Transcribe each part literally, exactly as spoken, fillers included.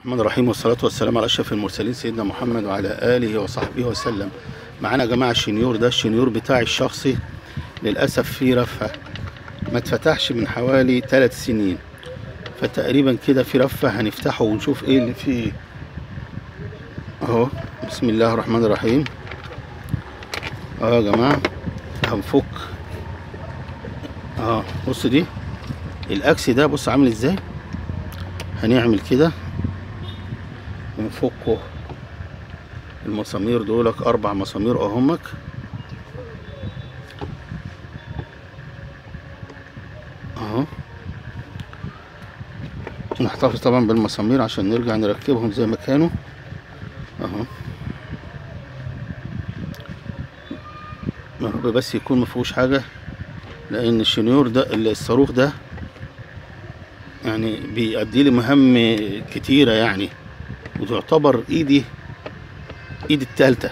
الرحمن الرحيم، والصلاة والسلام على أشرف المرسلين سيدنا محمد وعلى آله وصحبه وسلم. معانا يا جماعة الشنيور ده، الشنيور بتاعي الشخصي للأسف فيه رفة، ما اتفتحش من حوالي ثلاث سنين، فتقريبا كده في رفة. هنفتحه ونشوف ايه اللي فيه اهو. بسم الله الرحمن الرحيم. اه يا جماعة هنفك اه بص دي الاكس ده، بص عامل ازاي. هنعمل كده ونفكه المسامير دولك، اربع مسامير اهمك اهو. نحتفظ طبعا بالمسامير عشان نرجع نركبهم زي ما كانوا اهو. يا رب بس يكون مفيهوش حاجه، لان الشنيور ده الصاروخ ده يعني بيأدي لي مهام كتيره يعني، وتعتبر ايدي ايدي التالتة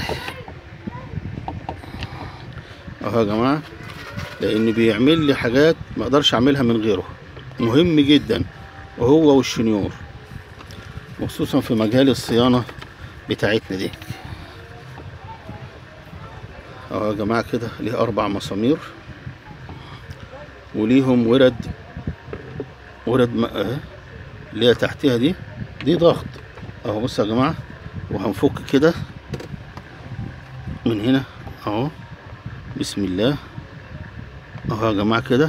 اهو يا جماعه، لان بيعمل لي حاجات ما اقدرش اعملها من غيره، مهم جدا وهو والشنيور، وخصوصا في مجال الصيانه بتاعتنا دي اهو يا جماعه. كده ليه اربع مسامير وليهم ورد ورد اهي اللي هي تحتها دي دي ضغط اهو. بص يا جماعه، وهنفك كده من هنا اهو. بسم الله اهو يا جماعه كده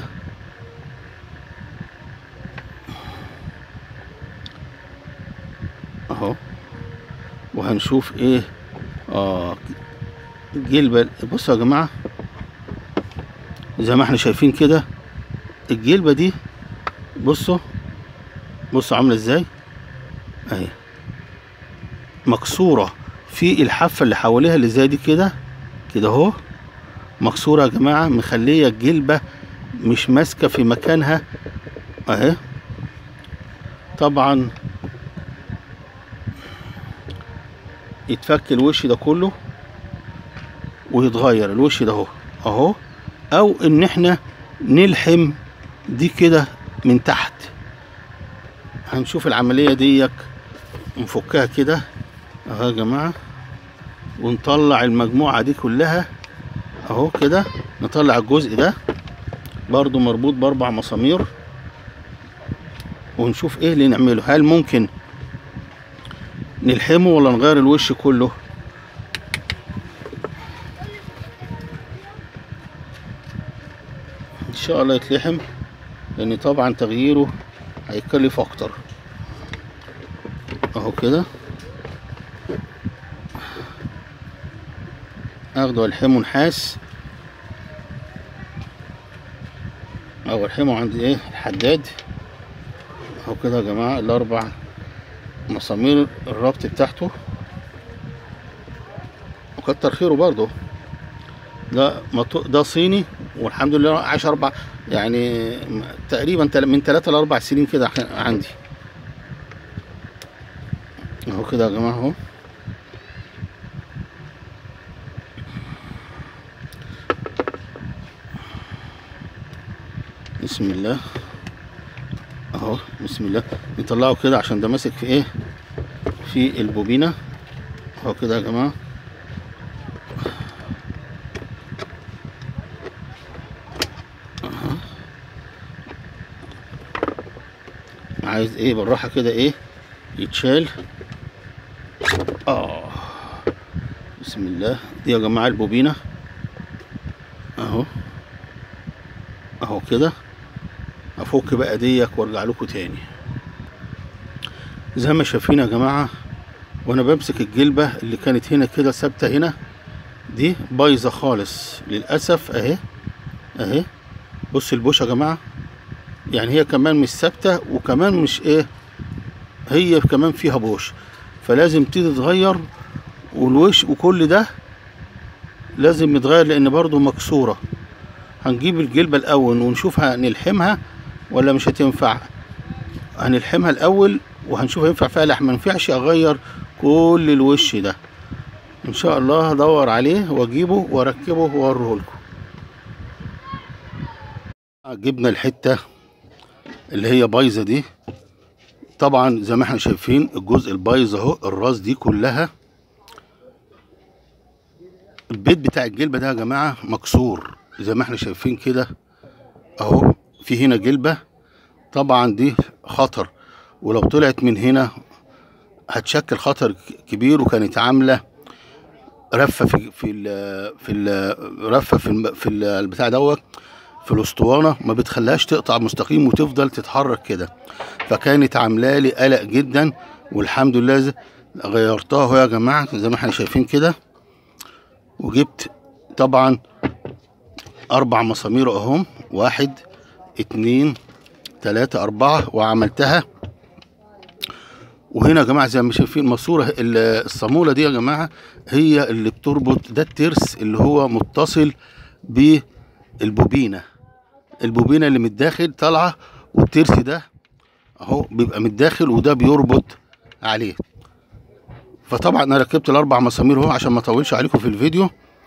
اهو. وهنشوف ايه اه الجلبه. بصوا يا جماعه زي ما احنا شايفين كده الجلبه دي، بصوا بصوا عامله ازاي اهي، مكسوره في الحافه اللي حواليها اللي زي دي كده كده اهو، مكسوره يا جماعه، مخليه الجلبه مش ماسكه في مكانها اهي. طبعا يتفك الوش ده كله ويتغير الوش ده اهو اهو، او ان احنا نلحم دي كده من تحت. هنشوف العمليه ديك، نفكها كده اهو يا جماعه، ونطلع المجموعه دي كلها اهو كده. نطلع الجزء ده برضو مربوط باربع مسامير، ونشوف ايه اللي نعمله. هل ممكن نلحمه ولا نغير الوش كله؟ ان شاء الله يتلحم، لان طبعا تغييره هيكلف اكتر اهو كده. اخده الحمه نحاس او الحمه عند ايه الحداد اهو كده يا جماعه. الاربع مسامير الربط بتاعته، وكتر خيره برضه ده ده صيني، والحمد لله عاش اربع يعني تقريبا من ثلاثة لاربع سنين كده عندي اهو كده يا جماعه اهو. بسم الله اهو. بسم الله. نطلعه كده عشان ده ماسك في ايه في البوبينه اهو كده يا جماعه. عايز ايه بالراحه كده ايه يتشال اه. بسم الله. دي يا جماعه البوبينه اهو اهو كده. افك بقى ديك وارجع لكم تاني. زي ما شايفين يا جماعه، وانا بمسك الجلبه اللي كانت هنا كده ثابته هنا، دي بايظه خالص للاسف اهي اهي. بص البوش يا جماعه، يعني هي كمان مش ثابته، وكمان مش ايه، هي كمان فيها بوش، فلازم تيجي تتغير. والوش وكل ده لازم يتغير لان برضو مكسوره. هنجيب الجلبه الاول ونشوف هنلحمها ولا مش هتنفع. هنلحمها الاول وهنشوف هينفع فيها لحم. ما ينفعش اغير كل الوش ده. ان شاء الله هدور عليه واجيبه واركبه واوريه لكم. جبنا الحته اللي هي بايظه دي، طبعا زي ما احنا شايفين الجزء البايظ اهو، الراس دي كلها. البيت بتاع الجلبة ده يا جماعة مكسور زي ما احنا شايفين كده اهو. في هنا جلبة، طبعا دي خطر، ولو طلعت من هنا هتشكل خطر كبير. وكانت عاملة رفة في في ال في ال رفة في الم في البتاع دوت في الاسطوانة، ما بتخليهاش تقطع مستقيم وتفضل تتحرك كده، فكانت عاملة لي قلق جدا. والحمد لله غيرتها اهو يا جماعة زي ما احنا شايفين كده. وجبت طبعا اربع مسامير اهم، واحد اتنين تلاتة اربعة، وعملتها. وهنا يا جماعة زي ما شايفين ماسورة الصامولة دي يا جماعة هي اللي بتربط، ده الترس اللي هو متصل بالبوبينة. البوبينة اللي من الداخل طالعة، والترس ده اهو بيبقى من الداخل وده بيربط عليه. فطبعا انا ركبت الاربع مسامير اهو عشان ما اطولش عليكم في الفيديو.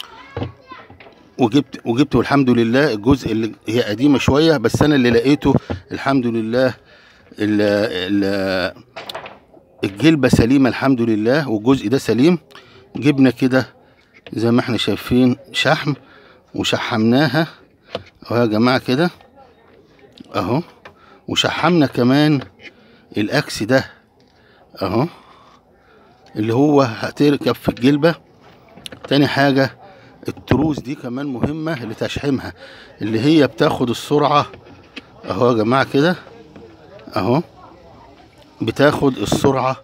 وجبت وجبت والحمد لله الجزء اللي هي قديمه شويه، بس انا اللي لقيته الحمد لله ال ال الجلبه سليمه الحمد لله، والجزء ده سليم. جبنا كده زي ما احنا شايفين شحم وشحمناها اهو يا جماعه كده اهو. وشحمنا كمان الاكس ده اهو اللي هو هتركب في الجلبه. تاني حاجه التروس دي كمان مهمة لتشحيمها، اللي هي بتاخد السرعة اهو يا جماعة كده اهو، بتاخد السرعة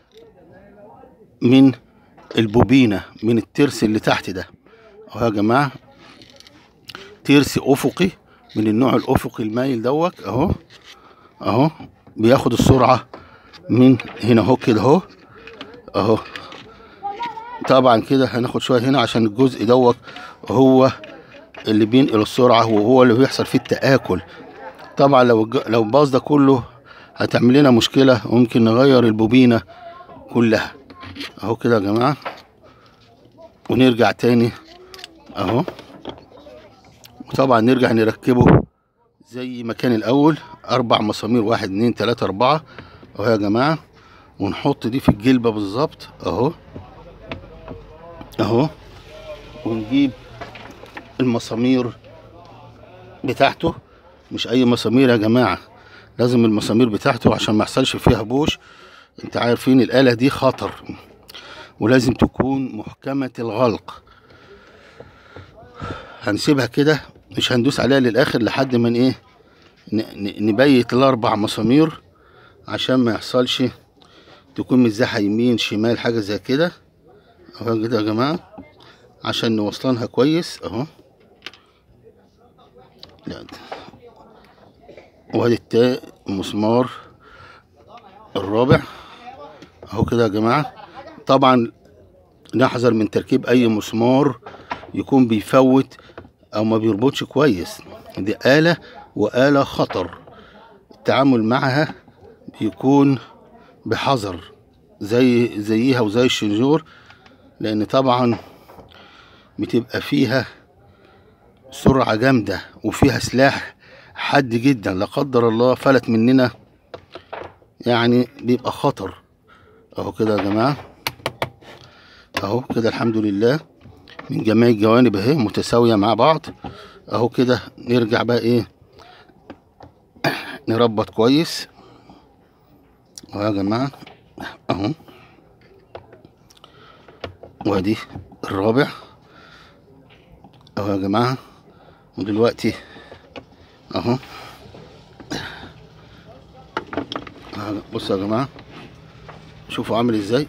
من البوبينة من الترس اللي تحت ده اهو يا جماعة. ترس افقي من النوع الافقي المايل دوت اهو اهو، بياخد السرعة من هنا اهو كده اهو اهو. طبعا كده هناخد شوية هنا عشان الجزء دوت هو اللي بينقل السرعة وهو اللي بيحصل فيه التآكل. طبعا لو لو باظ ده كله هتعمل لنا مشكلة، وممكن نغير البوبينة كلها اهو كده يا جماعة. ونرجع تاني اهو، وطبعا نرجع نركبه زي ما كان الاول، اربع مسامير واحد اتنين تلاتة اربعة اهو يا جماعة. ونحط دي في الجلبة بالظبط اهو اهو. ونجيب المسامير بتاعته، مش اي مسامير يا جماعة، لازم المسامير بتاعته عشان ما يحصلش فيها بوش. انت عارفين الآلة دي خطر، ولازم تكون محكمة الغلق. هنسيبها كده مش هندوس عليها للاخر لحد ما ايه نبيت الاربع مسامير عشان ما يحصلش تكون مزاحة يمين شمال حاجة زي كده اهو كده يا جماعة، عشان نوصلها كويس اهو. وادي التا المسمار الرابع اهو كده يا جماعة. طبعا نحذر من تركيب اي مسمار يكون بيفوت او ما بيربطش كويس، دي آلة وآلة خطر، التعامل معها بيكون بحذر زي زيها وزي الشنجور، لان طبعا بتبقى فيها سرعة جامدة وفيها سلاح حاد جدا، لا قدر الله فلت مننا يعني بيبقى خطر اهو كده يا جماعة اهو كده. الحمد لله من جميع الجوانب اهي متساوية مع بعض اهو كده. نرجع بقى ايه نربط كويس اهو يا جماعة اهو. وادي الرابع اهو يا جماعة. ودلوقتي اهو بصوا يا جماعة، شوفوا عامل ازاي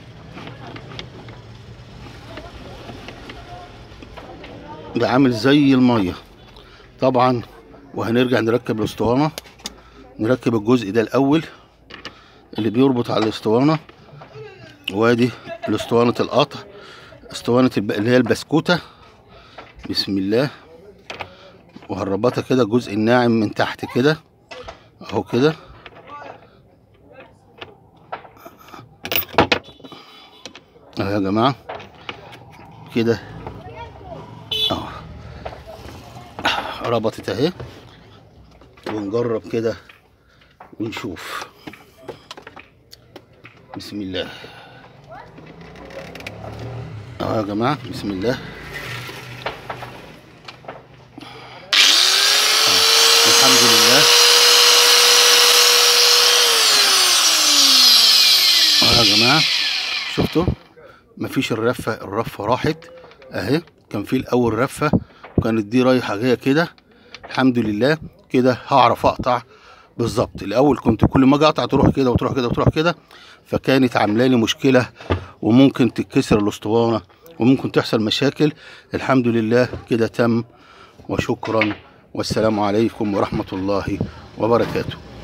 ده، عامل زي المية طبعا. وهنرجع نركب الاسطوانة، نركب الجزء ده الاول اللي بيربط على الاسطوانة. وادي الاسطوانة القطع، اسطوانة اللي هي البسكوتة بسم الله. وهنربطها كده الجزء الناعم من تحت كده اهو كده اهو يا جماعة كده اهو. ربطت اهي، ونجرب كده ونشوف. بسم الله اهو يا جماعه، بسم الله. الحمد لله اهو يا جماعه، شفتوا مفيش الرفه الرفه راحت اهي. كان في الاول رفه وكانت دي رايحه جايه كده. الحمد لله كده هعرف اقطع بالظبط. الاول كنت كل ما اجي اقطع تروح كده وتروح كده وتروح كده، فكانت عامله لي مشكله وممكن تتكسر الاسطوانه وممكن تحصل مشاكل. الحمد لله كده تم، وشكرا والسلام عليكم ورحمه الله وبركاته.